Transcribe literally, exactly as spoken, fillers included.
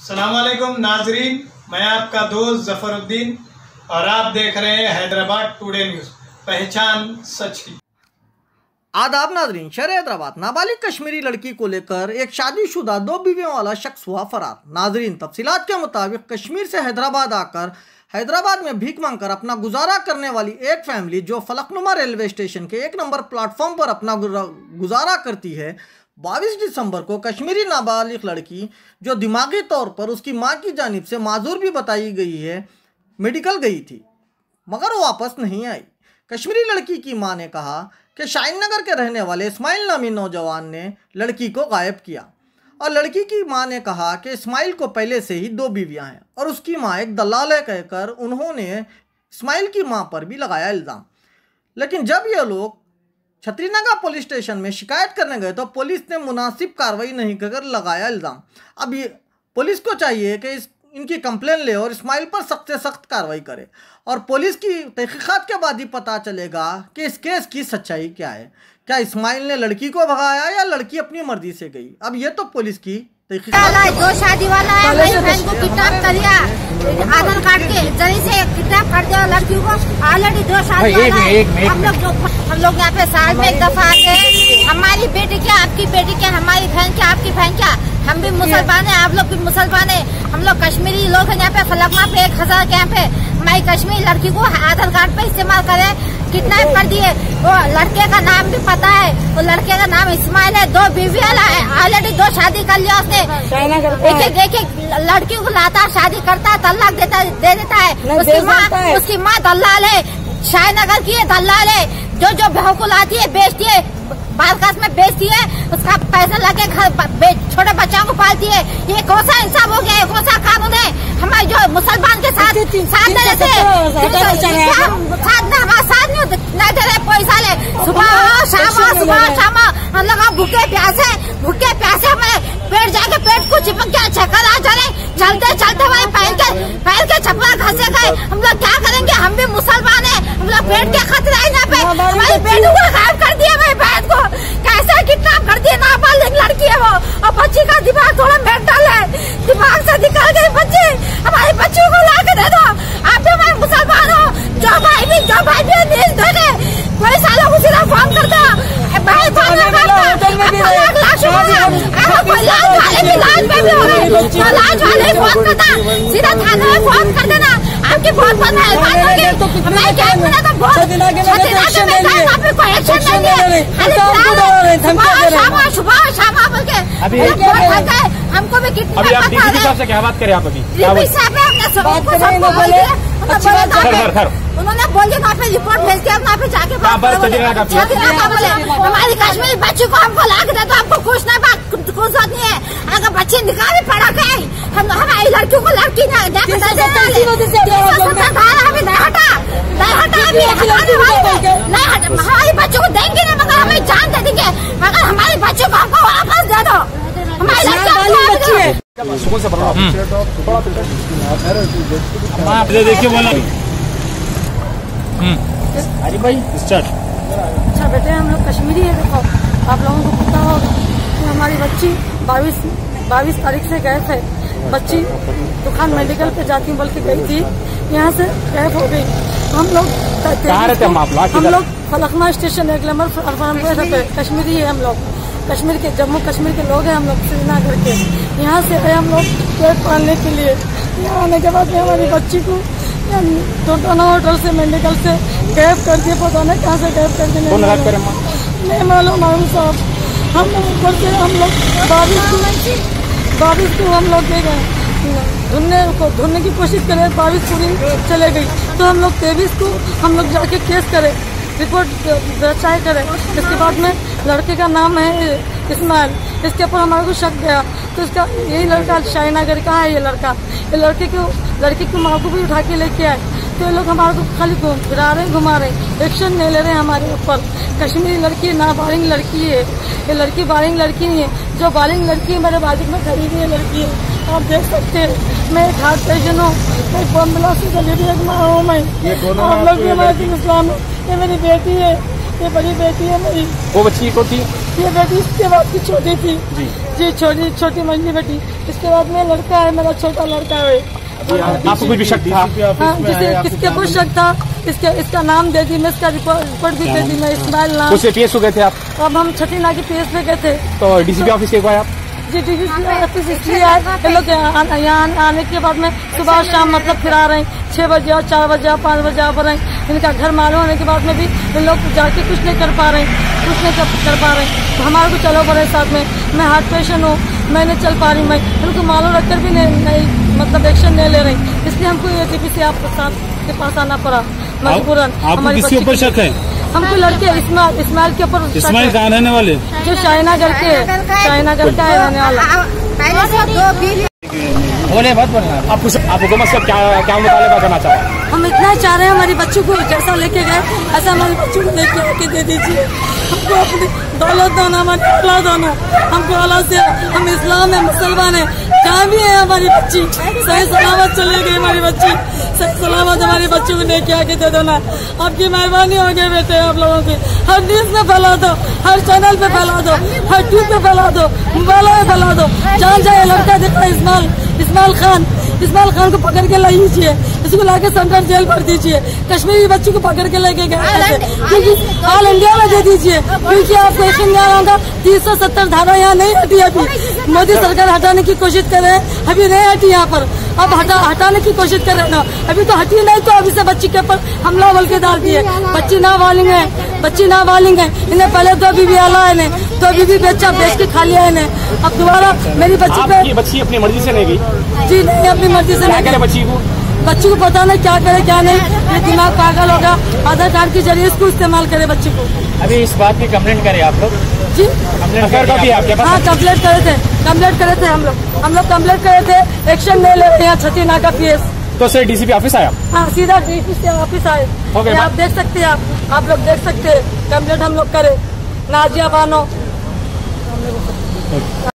अस्सलाम वालेकुम नाजरीन, मैं आपका दोस्त जफरुद्दीन और आप देख रहे हैं हैदराबाद टुडे न्यूज़, पहचान सच की। आदाब नाजरीन, शहर हैदराबाद नाबालिग कश्मीरी लड़की को लेकर एक शादीशुदा दो बीवियों वाला शख्स हुआ फरार। नाजरीन, तफसीलात के मुताबिक कश्मीर से हैदराबाद आकर हैदराबाद में भीख मांगकर अपना गुजारा करने वाली एक फैमिली जो फलकनुमा रेलवे स्टेशन के एक नंबर प्लेटफॉर्म पर अपना गुजारा करती है, बाईस दिसंबर को कश्मीरी नाबालिग लड़की जो दिमागी तौर पर उसकी मां की जानिब से माजूर भी बताई गई है, मेडिकल गई थी मगर वो वापस नहीं आई। कश्मीरी लड़की की मां ने कहा कि शाहीन नगर के रहने वाले इस्माइल नामी नौजवान ने लड़की को गायब किया और लड़की की मां ने कहा कि इस्माइल को पहले से ही दो बीवियां हैं और उसकी मां एक दलाल है कहकर उन्होंने इस्माइल की मां पर भी लगाया इल्ज़ाम। लेकिन जब ये लोग छतरीनगर पुलिस स्टेशन में शिकायत करने गए तो पुलिस ने मुनासिब कार्रवाई नहीं कर लगाया इल्ज़ाम। अब ये पुलिस को चाहिए कि इस इनकी कंप्लेन ले और इस्माइल पर सख्त से सख्त कार्रवाई करे और पुलिस की तहकीकात के बाद ही पता चलेगा कि इस केस की सच्चाई क्या है। क्या इस्माइल ने लड़की को भगाया या लड़की अपनी मर्जी से गई? अब ये तो पुलिस की तहकीकात। दो शादी वाला है, मेरी बहन को किडनैप कर दिया, आधार कार्ड के जरिए से किडनैप कर दिया लड़की को। ऑलरेडी दो शादी वाला है। हम लोग जो हम लोग यहाँ पे साल में एक दफा आते हैं। हमारी बेटी क्या, आपकी बेटी क्या, हमारी बहन क्या, आपकी बहन क्या। हम भी मुसलमान हैं, आप लोग भी मुसलमान हैं। हम लोग कश्मीरी लोग हैं यहाँ पे फलकमा पे एक हजार के यहाँ पे हमारी कश्मीरी लड़की को आधार कार्ड पे इस्तेमाल करे किडनैप कर दिए। वो लड़के का नाम भी पता है, वो लड़के का नाम इस्माइल है, दो बीवी वाला है, ऑलरेडी दो शादी कर लिया उसने। एक एक एक एक लड़की को लाता, शादी करता, तलाक देता दे देता है। उसकी माँ उसकी माँ दलाल है, शाहनगर की है, दलाल है, जो जो बहू को लाती है बेचती है, बालकास में बेचती है, उसका पैसा लगे घर छोटे बच्चों को पालती है। ये कौन सा इंसाफ हो गया है, कौन सा कानून है? हमारे जो मुसलमान के साथ साथ दे रहे थे, हमारे साथ नहीं दे रहे पैसा ले। सुबह शाम सुबह शाम हम लोग भूखे प्यासे भूखे प्यासे हमें पेट जाके पेट को चिपक गया, चक्कर आ जा रहे, चलते चलते हमारे पैर के पैर के छप्पर घसे गए। हम लोग क्या करेंगे? हम भी मुसलमान है, हम लोग पेट के खतरे है यहाँ पे। हमारी बेटी को गायब कर दिया, हमारी बहन को कैसे किडनैप कर दिया। नाबालिग लड़की है वो, और बच्ची का दिमाग थोड़ा मेंटल है, दिमाग से निकल गई बच्ची। हमारी बच्ची को ला के दे दो। आप भी हमारे मुसलमान हो, जो भाई भी जो भाई भी न्यूज देखे कोई सालों को सीधा फोन कर दो। भाई फोन लाख लाख कोई लाज वाले भी लाज में भी हो गए, लाज वाले फोन करता सीधा थाने में फोन कर देना। आपकी बहुत बहुत मेहरबानी होगी। हमें क्या मिला तो बहुत छत्तीसगढ़ में मिलता है, वहाँ पे कोई एक्शन नहीं है। शाम सुबह शाम बोल के हमको भी कितनी अभी आप डीसीपी साहब से क्या बात करें? आप अभी डीसीपी साहब ने अपने सबको सबको बोल दिया, उन्होंने बोल दिया वहाँ पे रिपोर्ट भेज के वहाँ पे जाके बोले हमारी कश्मीरी बच्ची को हमको ला के दे दो, हमको कुछ नहीं कुछ नहीं है। अगर बच्ची निकाह भी पड़ा गए हम हमारी लड़कियों को लड़की हमें नहीं हटा नहीं हटा नहीं हटा हमारी बच्चों को देंगे नहीं, मगर हमें जान दे देंगे, मगर हमारी बच्चों को हमको वापस दे दो। हमारी सुकून से देखिए बोला अरे भाई स्टार्ट। अच्छा बेटे, हम लोग कश्मीरी है, देखो आप लोगों को पता होगा कि हमारी बच्ची बाईस बाईस तारीख से गए थे। बच्ची दुकान मेडिकल पे जाती बोल के गई थी, यहाँ से गायब हो गई। हम लोग हम लोग फलकमा स्टेशन एक नंबर प्लेटफॉर्म पे रहते, कश्मीरी है हम लोग, कश्मीर के जम्मू कश्मीर के लोग हैं हम लोग, श्रीनगर के। यहाँ से गए हम लोग पेट पालने के लिए। यहाँ आने के बाद में हमारी बच्ची को टोटाना होटल से मेडिकल से गायब कर दिए, पता नहीं कहाँ से गायब कर दिए, नहीं मालूम मालूम साहब। हम लोग ऊपर से हम लोग बारिश को बारिश को हम लोग दे गए ढूंढने को ढूंढने की कोशिश करें, बारिश पूरी चले गई तो हम लोग तेईस को हम लोग जाके केस करें, रिपोर्ट दर्शाए करें। इसके बाद में लड़के का नाम है इस्माइल, इसके ऊपर हमारे को शक गया तो इसका यही लड़का शाहीनगर का है। ये लड़का ये लड़के को लड़की की माँ को भी उठा के लेके आए, तो ये लोग हमारे को खाली घूम फिरा रहे घुमा रहे, एक्शन नहीं ले रहे हमारे ऊपर। कश्मीरी लड़की ना बालिग लड़की है, ये लड़की बालिग लड़की नहीं है। जो बालिग लड़की है मेरे बालिग में खड़ी हुई लड़की है, आप देख सकते हैं। मैं एक हार्ट पेशेंट हूँ, एक बमला से गली एक माँ हूँ मैं। आप लोग भी हमारे इस्लाम, ये मेरी बेटी है, ये बड़ी बेटी है मेरी। वो बच्ची को थी? ये बेटी इसके बाद की छोटी थी जी जी, छोटी छोटी मंझली बेटी। इसके बाद में लड़का है, मेरा छोटा लड़का है। आपको कुछ भी शक था? हाँ, जिसे किसके कुछ शक था, इसके इसका नाम दे दी मैं, इसका रिपोर्ट भी दे दी मैं, इस्माइल नाम। उसे पीएस हो गए थे आप? अब हम छठीना की पीएस पे गए थे। तो डीसीपी ऑफिस के गए आप? जी डीसीपी ऑफिस इसलिए आए, ये लोग यहाँ आने के बाद में सुबह शाम मतलब फिर आ रहे हैं, छह बजे और चार बजे और पाँच बजे आ रहे हैं। इनका घर मालूम होने के बाद में भी इन लोग जाके कुछ नहीं कर पा रहे हैं, कुछ नहीं कर पा रहे हैं। तो हमारे को चलो बड़े साथ में, मैं हार्ट पेशेंट हूँ, मैं नहीं चल पा रही, मैं उनको मालूम रखकर भी नहीं, नहीं मतलब एक्शन नहीं ले रही, इसलिए हमको ये टीपी से आपके साथ के पास आना पड़ा मजबूरन। आपको किसके ऊपर शक है? हमको लड़के इस्माइल इस्माइल के ऊपर। इस्माइल कहाँ रहने वाले? जो चाइनागढ़ के चाइनागढ़ का है रहने वाला। बोले बहुत बोलना। आप आप हुकूमत से क्या क्या मुतालबा करना चाहते हैं? हम इतना चाह रहे हैं, हमारी बच्चों को जैसा लेके गए ऐसा हमारे बच्चों को लेके आके दे दीजिए। हमको अपनी दौलत दो ना, हमारी औलाद दो ना, हमको औलाद से, हम इस्लाम है, मुसलमान है, जहाँ भी है हमारी बच्ची सही सलामत चले गई, हमारी बच्ची सही सलामत हमारी बच्चों को लेके आके दे दो ना। आपकी मेहरबानी हो गई बेटे, आप लोगों की हर न्यूज में फैला दो, हर चैनल पे फैला दो, हर ट्यूब पे फैला दो, मोबाइलों में फैला दो। जहाँ जाए लड़का देखा इस्माइल इस्माइल खान, इस्माइल खान को पकड़ के लाई दीजिए, इसको लाके सेंट्रल जेल भर दीजिए। कश्मीरी बच्ची को पकड़ के लेके गए क्योंकि ऑल इंडिया में दे दीजिए, क्योंकि आपको यकीन नहीं होगा तीन सौ सत्तर धारा यहाँ नहीं हटी। अभी मोदी सरकार हटाने की कोशिश कर रहे हैं, अभी नहीं हटी यहाँ पर, अब हटा हटाने की कोशिश कर रहे हैं ना, अभी तो हटी नहीं, तो अभी से बच्ची के ऊपर हमला बोल के डाल दिए। बच्ची नाबालिग है, बच्ची नाबालिग है, इन्हें पहले दो बीबी आला है, दो बीबी बेचा बेच के खा लिया इन्हें, अब दोबारा मेरी बच्ची पे। बच्ची अपनी मर्जी से नहीं गई? जी नहीं, अपनी मर्जी से नहीं। बच्ची को बच्ची को पता नहीं क्या करे क्या नहीं, ये दिमाग पागल होगा, आधार कार्ड के जरिए इसको इस्तेमाल करे बच्ची को। अभी इस बात की कंप्लेंट करें आप लोग? जी कंप्लेंट कर आपके पास? हाँ कंप्लेंट करे थे, कंप्लेंट करे थे हम लोग हम लोग कंप्लेंट करे थे, एक्शन नहीं ले रहे हैं छठीना का पीएस। तो सर डीसीपी ऑफिस आया? हाँ सीधा डीसीपी ऑफिस आए। okay, आप देख सकते हैं, आप आप लोग देख सकते हैं, कंप्लेंट हम लोग करे नाजिया बानो।